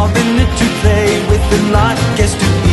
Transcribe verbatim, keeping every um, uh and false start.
carving it to play with, and life gets to be